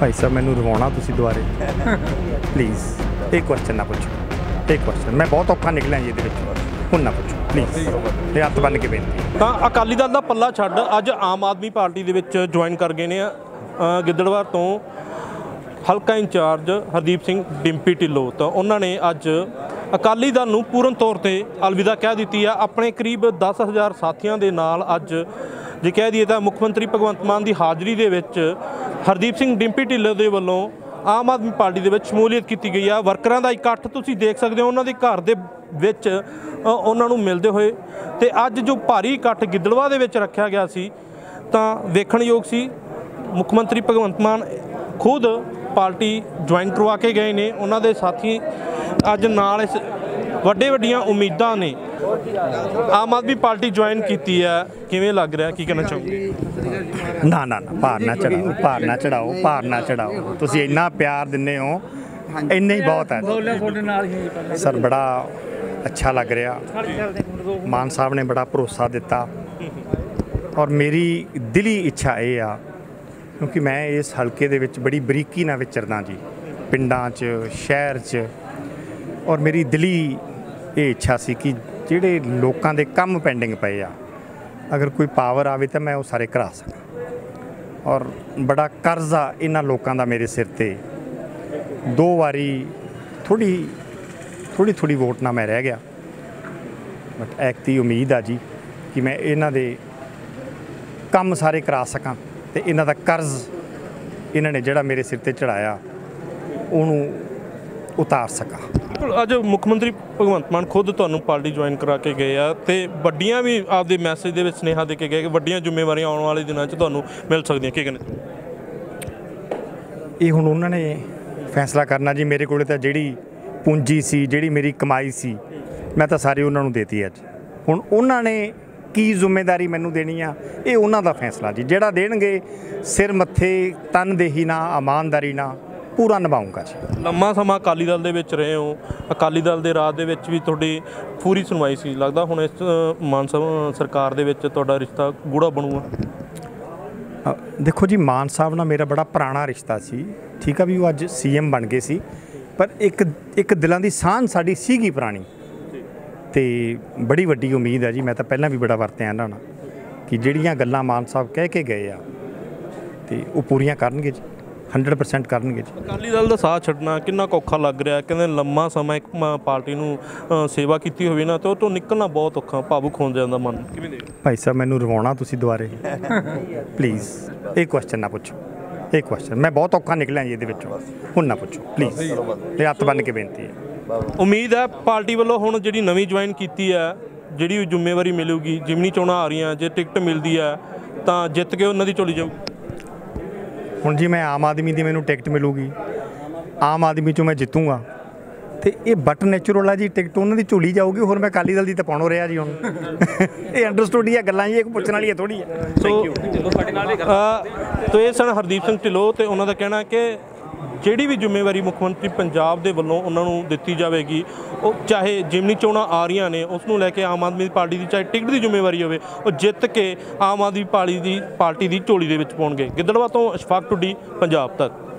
भाई साहब मैनू रवाना तुसी दुआरे प्लीज़ एक क्वेश्चन ना पूछो, एक क्वेश्चन मैं बहुत औखा निकलिया जी ये ਹੁਣ ਨਾ ਪੁੱਛੋ ਪਲੀਜ਼ ਇਹ ਹੱਥ ਬੰਨ ਕੇ ਬੇਨਤੀ। ਤਾਂ ਅਕਾਲੀ ਦਲ ਦਾ ਪੱਲਾ ਛੱਡ ਅੱਜ ਆਮ ਆਦਮੀ ਪਾਰਟੀ ਦੇ ਵਿੱਚ ਜੁਆਇਨ ਕਰ ਗਏ ਨੇ ਗਿੱਦੜਬਾਹਾ ਤੋਂ ਹਲਕਾ ਇੰਚਾਰਜ ਹਰਦੀਪ ਸਿੰਘ ਡਿੰਪੀ ਢਿੱਲੋਂ। ਤਾਂ ਉਹਨਾਂ ਨੇ ਅੱਜ ਅਕਾਲੀ ਦਲ ਨੂੰ ਪੂਰਨ ਤੌਰ ਤੇ ਅਲਵਿਦਾ ਕਹਿ ਦਿੱਤੀ ਆ। ਆਪਣੇ ਕਰੀਬ 10,000 ਸਾਥੀਆਂ ਦੇ ਨਾਲ ਅੱਜ ਜੇ ਕਹਿ ਦਈਏ ਤਾਂ ਮੁੱਖ ਮੰਤਰੀ ਭਗਵੰਤ ਮਾਨ ਦੀ ਹਾਜ਼ਰੀ ਦੇ ਵਿੱਚ ਹਰਦੀਪ ਸਿੰਘ ਡਿੰਪੀ ਢਿੱਲੋਂ ਦੇ ਵੱਲੋਂ ਆਮ ਆਦਮੀ ਪਾਰਟੀ ਦੇ ਵਿੱਚ ਸ਼ਮੂਲੀਅਤ ਕੀਤੀ ਗਈ ਆ। ਵਰਕਰਾਂ ਦਾ ਇਕੱਠ ਤੁਸੀਂ ਦੇਖ ਸਕਦੇ ਹੋ ਉਹਨਾਂ ਦੇ ਘਰ ਦੇ ਵਿੱਚ ਉਹਨਾਂ ਨੂੰ ਮਿਲਦੇ ਹੋਏ। ਤੇ ਅੱਜ ਜੋ ਭਾਰੀ ਇਕੱਠ ਗਿੱਦੜਬਾਹਾ ਦੇ ਵਿੱਚ ਰੱਖਿਆ ਗਿਆ ਸੀ ਤਾਂ ਵੇਖਣਯੋਗ ਸੀ। ਮੁੱਖ ਮੰਤਰੀ ਭਗਵੰਤ ਮਾਨ ਖੁਦ ਪਾਰਟੀ ਜੁਆਇਨ ਕਰਵਾ ਕੇ ਗਏ ਨੇ। ਉਹਨਾਂ ਦੇ ਸਾਥੀ ਅੱਜ ਨਾਲ ਇਸ ਵੱਡੀਆਂ ਉਮੀਦਾਂ ਨੇ ਆਮ ਆਦਮੀ ਪਾਰਟੀ ਜੁਆਇਨ ਕੀਤੀ ਹੈ। ਕਿਵੇਂ ਲੱਗ ਰਿਹਾ, ਕੀ ਕਹਿਣਾ ਚਾਹੋਗੇ? ਨਾ ਨਾ ਨਾ ਭਾਰ ਨਾ ਚੜਾਓ, ਭਾਰ ਨਾ ਚੜਾਓ, ਭਾਰ ਨਾ ਚੜਾਓ। ਤੁਸੀਂ ਇੰਨਾ ਪਿਆਰ ਦਿੰਦੇ ਹੋ, ਇੰਨਾ ਹੀ ਬਹੁਤ ਹੈ ਸਰ। ਬੜਾ अच्छा लग रहा, मान साहब ने बड़ा भरोसा दिता और मेरी दिली इच्छा ये आ क्योंकि मैं इस हल्के दे विच बड़ी बरीकी नाल विचरदा जी, पिंडां च शहर च, और मेरी दिली ये इच्छा सी कि जिहड़े लोकां दे काम पेंडिंग पए आ अगर कोई पावर आवे तो मैं वो सारे करा सकां। और बड़ा कर्ज आ इन्हां लोकां दा मेरे सिर ते। 2 वारी थोड़ी वोट ना मैं रह गया, बट ऐकती उम्मीद आ जी कि मैं इन्हां दे काम सारे करा सकां ते इन्हां दा कर्ज इन्हां ने जिहड़ा मेरे सिर ते चढ़ाया ਉਹਨੂੰ ਉਤਾਰ ਸਕਾਂ। ਅੱਜ ਮੁੱਖ ਮੰਤਰੀ ਭਗਵੰਤ ਮਾਨ ਖੁਦ ਤੁਹਾਨੂੰ ਪਾਰਟੀ ਜੁਆਇਨ ਕਰਾ ਕੇ ਗਏ ਆ ਤੇ ਵੱਡੀਆਂ ਵੀ ਆਪਦੇ ਮੈਸੇਜ ਦੇ ਵਿੱਚ ਸੁਨੇਹਾ ਦੇ ਕੇ ਗਏ ਕਿ ਵੱਡੀਆਂ ਜ਼ਿੰਮੇਵਾਰੀਆਂ ਆਉਣ ਵਾਲੇ ਦਿਨਾਂ 'ਚ ਤੁਹਾਨੂੰ ਮਿਲ ਸਕਦੀਆਂ। ਕੀ ਕਹਿੰਦੇ? ਇਹ ਹੁਣ ਉਹਨਾਂ ਨੇ ਫੈਸਲਾ ਕਰਨਾ ਜੀ। ਮੇਰੇ ਕੋਲ ਤਾਂ ਜਿਹੜੀ ਪੂੰਜੀ ਸੀ, ਜਿਹੜੀ ਮੇਰੀ ਕਮਾਈ ਸੀ, ਮੈਂ ਤਾਂ ਸਾਰੀ ਉਹਨਾਂ ਨੂੰ ਦੇਤੀ ਅੱਜ। ਹੁਣ ਉਹਨਾਂ ਨੇ ਕੀ ਜ਼ਿੰਮੇਵਾਰੀ ਮੈਨੂੰ ਦੇਣੀ ਆ, ਇਹ ਉਹਨਾਂ ਦਾ ਫੈਸਲਾ ਜੀ। ਜਿਹੜਾ ਦੇਣਗੇ ਸਿਰ ਮੱਥੇ ਤਨਦੇਹੀ ਨਾਲ ਇਮਾਨਦਾਰੀ ਨਾਲ ਪੂਰਾ ਨਿਭਾਊਂਗਾ ਜੀ। ਲੰਮਾ ਸਮਾਂ ਅਕਾਲੀ ਦਲ ਦੇ ਵਿੱਚ ਰਹੇ ਹੋ, ਅਕਾਲੀ ਦਲ ਦੇ ਰਾਜ ਦੇ ਵਿੱਚ ਵੀ ਤੁਹਾਡੀ ਪੂਰੀ ਸੁਣਵਾਈ ਸੀ। ਲੱਗਦਾ ਹੁਣ ਇਸ ਮਾਨ ਸਾਹਿਬ ਸਰਕਾਰ ਦੇ ਵਿੱਚ ਤੁਹਾਡਾ ਰਿਸ਼ਤਾ ਗੂੜਾ ਬਣੂਗਾ? ਦੇਖੋ ਜੀ, ਮਾਨ ਸਾਹਿਬ ਨਾਲ ਮੇਰਾ ਬੜਾ ਪੁਰਾਣਾ ਰਿਸ਼ਤਾ ਸੀ। ਠੀਕ ਆ ਵੀ ਉਹ ਅੱਜ CM ਬਣ ਗਏ ਸੀ, ਪਰ ਇੱਕ ਦਿਲਾਂ ਦੀ ਸਾਂਝ ਸਾਡੀ ਸੀਗੀ ਪੁਰਾਣੀ। ਤੇ ਬੜੀ ਵੱਡੀ ਉਮੀਦ ਹੈ ਜੀ, ਮੈਂ ਤਾਂ ਪਹਿਲਾਂ ਵੀ ਬੜਾ ਵਰਤਿਆ ਇਹਨਾਂ ਨਾਲ ਕਿ ਜਿਹੜੀਆਂ ਗੱਲਾਂ ਮਾਨ ਸਾਹਿਬ ਕਹਿ ਕੇ ਗਏ ਆ ਤੇ ਉਹ ਪੂਰੀਆਂ ਕਰਨਗੇ ਜੀ, 100% ਕਰਨਗੇ ਜੀ। ਅਕਾਲੀ ਦਲ ਦਾ ਸਾਥ ਛੱਡਣਾ ਕਿੰਨਾ ਕੁ ਔਖਾ ਲੱਗ ਰਿਹਾ? ਕਹਿੰਦੇ ਲੰਮਾ ਸਮਾਂ ਇੱਕ ਪਾਰਟੀ ਨੂੰ ਸੇਵਾ ਕੀਤੀ ਹੋਵੇ ਨਾ, ਤੇ ਉਹ ਤੋਂ ਨਿਕਲਣਾ ਬਹੁਤ ਔਖਾ, ਭਾਵੁਕ ਹੋ ਜਾਂਦਾ ਮਨ। ਕਿਵੇਂ ਦੇ ਭਾਈ ਸਾਹਿਬ ਮੈਨੂੰ ਰਵਾਉਣਾ ਤੁਸੀਂ ਦੁਆਰੇ ਪਲੀਜ਼ ਇਹ ਕੁਐਸਚਨ ਨਾ ਪੁੱਛੋ, ਇਹ ਕੁਐਸਚਨ ਮੈਂ ਬਹੁਤ ਔਖਾ ਨਿਕਲਿਆ ਜੀ ਇਹਦੇ ਵਿੱਚੋਂ। ਹੁਣ ਨਾ ਪੁੱਛੋ ਪਲੀਜ਼, ਇਹ ਹੱਥ ਬੰਨ ਕੇ ਬੇਨਤੀ ਹੈ। ਉਮੀਦ ਹੈ ਪਾਰਟੀ ਵੱਲੋਂ ਹੁਣ ਜਿਹੜੀ ਨਵੀਂ ਜੁਆਇਨ ਕੀਤੀ ਹੈ, ਜਿਹੜੀ ਜ਼ਿੰਮੇਵਾਰੀ ਮਿਲੂਗੀ, ਜਿਮਨੀ ਚੋਣਾਂ ਆ ਰਹੀਆਂ, ਜੇ ਟਿਕਟ ਮਿਲਦੀ ਹੈ ਤਾਂ ਜਿੱਤ ਕੇ ਉਹਨਾਂ ਦੀ ਝੋਲੀ ਜਾਊ। ਹੁਣ ਜੀ ਮੈਂ ਆਮ ਆਦਮੀ ਦੀ ਮੈਨੂੰ ਟਿਕਟ ਮਿਲੂਗੀ, ਆਮ ਆਦਮੀ 'ਚੋਂ ਮੈਂ ਜਿੱਤੂੰਗਾ ਤੇ ਇਹ ਬਟ ਨੈਚੁਰਲ ਆ ਜੀ, ਟਿਕਟ ਉਹਨਾਂ ਦੀ ਝੋਲੀ ਜਾਊਗੀ। ਹੋਰ ਮੈਂ ਅਕਾਲੀ ਦਲ ਦੀ ਤਾਂ ਪਾਉਣੋਂ ਰਿਹਾ ਜੀ ਹੁਣ। ਇਹ ਅੰਡਰਸਟੂਡ ਹੀ ਆ ਗੱਲਾਂ ਜੀ, ਇਹ ਪੁੱਛਣ ਵਾਲੀ ਥੋੜੀ ਹੈ। ਤੋ ਇਹ ਸਨ ਹਰਦੀਪ ਸਿੰਘ ਢਿੱਲੋਂ ਤੇ ਉਹਨਾਂ ਦਾ ਕਹਿਣਾ ਕਿ ਜਿਹੜੀ ਵੀ ਜ਼ਿੰਮੇਵਾਰੀ ਮੁੱਖ ਮੰਤਰੀ ਪੰਜਾਬ ਦੇ ਵੱਲੋਂ ਉਹਨਾਂ ਨੂੰ ਦਿੱਤੀ ਜਾਵੇਗੀ, ਉਹ ਚਾਹੇ ਜਿਮਨੀ ਚੋਣਾਂ ਆ ਰਹੀਆਂ ਨੇ ਉਸ ਨੂੰ ਲੈ ਕੇ ਆਮ ਆਦਮੀ ਪਾਰਟੀ ਦੀ ਚਾਹੇ ਟਿਕਟ ਦੀ ਜ਼ਿੰਮੇਵਾਰੀ ਹੋਵੇ, ਉਹ ਜਿੱਤ ਕੇ ਆਮ ਆਦਮੀ ਪਾਰਟੀ ਦੀ ਝੋਲੀ ਦੇ ਵਿੱਚ ਪਾਉਣਗੇ। ਗਿੱਦੜਬਾਹਾ ਤੋਂ ਅਸ਼ਫਾਕ ਟੁੱਡੀ, ਪੰਜਾਬ ਤੱਕ।